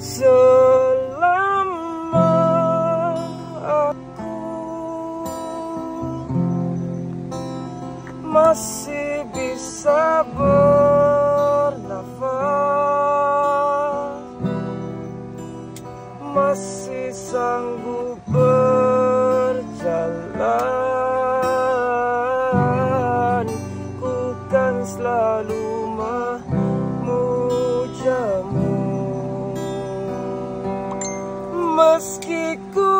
Selama aku masih bisa bernafas, masih sanggup berjalan, ku kan selalu memujamu. Meski ku